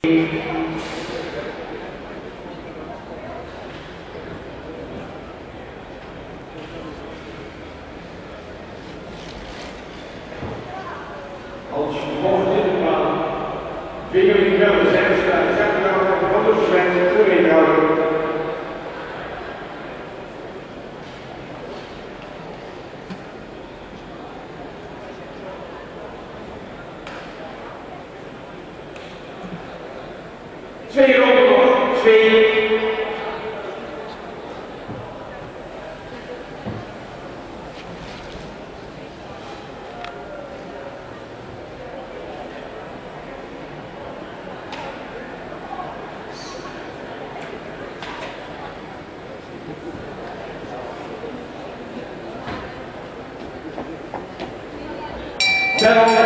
Als vervolgens in de baan, Wiggeling wel de zijde staat, zegt hij nou dat de andere zijde voor inhouden. Twee ronden nog, twee. Down.